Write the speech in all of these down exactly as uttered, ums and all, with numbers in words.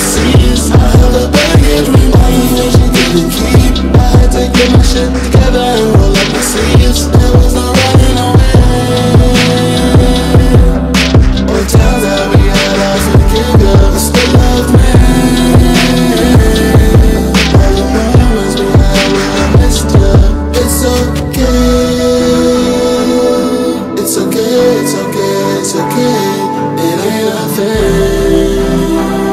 overseas. I held her baggage, reminding me she didn't keep. I had to get my shit together and roll up my sleeves. There was no running away. Hotels that we had off in the kick up, I still love me. All the moments we had where I missed you. It's okay. It's okay, it's okay, it's okay. It ain't nothing.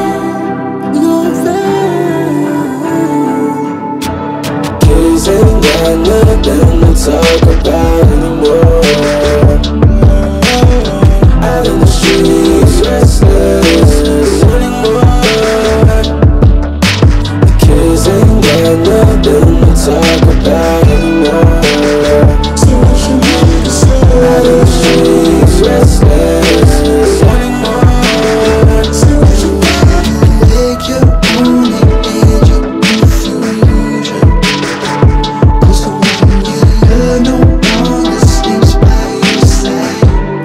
Kids ain't got nothing to talk about anymore. Out in the streets, restless, wanting more. The kids ain't got nothing to talk about anymore. So what you need to say? Out in the streets, restless, wanting more. So what you need to make your own and your confusion. Cause the one you love no longer sleeps by your side.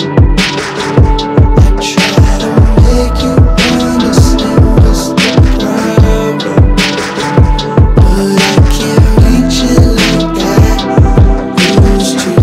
I try to make you understand what's the problem, but I can't reach it like I used to.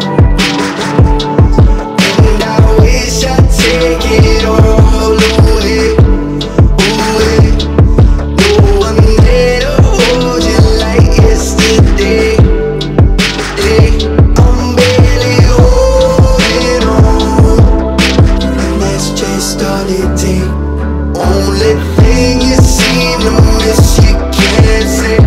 And I wish I'd take it all away, away. No one there to hold you like yesterday. Hey, I'm barely holding on, and that's just all it takes. Only thing you seem to miss, you can't say.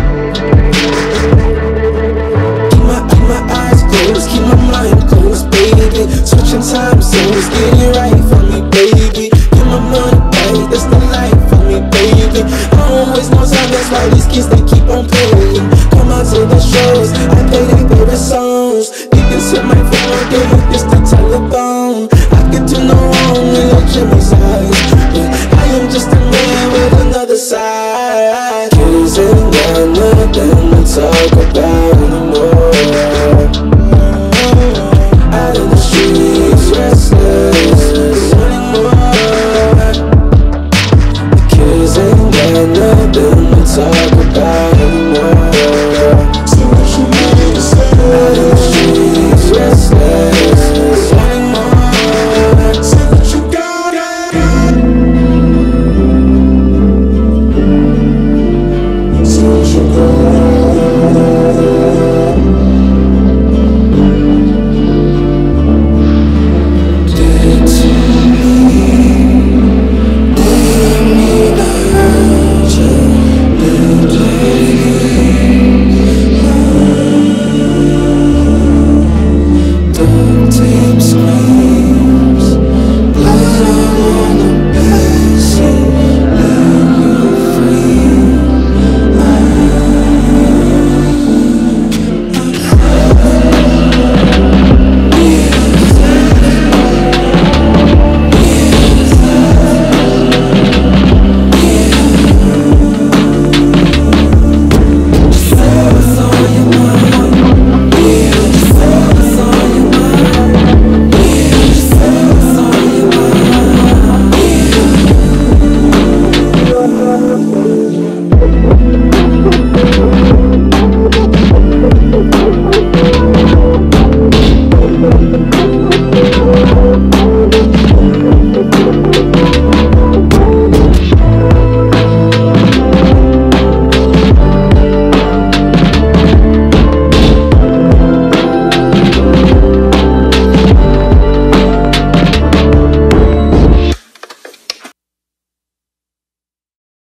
Keep my, keep my eyes closed, keep my mind closed, baby. Switching time zones, get it right for me, baby. Get my money right, that's the life for me, baby. I don't waste no time, that's why these kids, they keep on playing. Come out to the shows, I play their favorite songs. You can set my phone, yeah, it's the telephone. I can do no wrong in your Jimmy's eyes, but I am just a man with another side. Kids ain't got nothing to talk about anymore. Out in the streets, restless, wanting more. The kids ain't got nothing to talk about